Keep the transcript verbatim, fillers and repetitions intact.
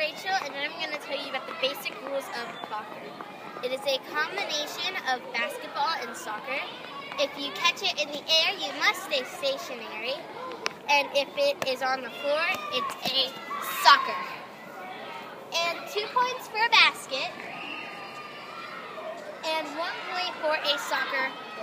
Rachel, and I'm going to tell you about the basic rules of soccer. It is a combination of basketball and soccer. If you catch it in the air, you must stay stationary. And if it is on the floor, it's a soccer. And two points for a basket, and one point for a soccer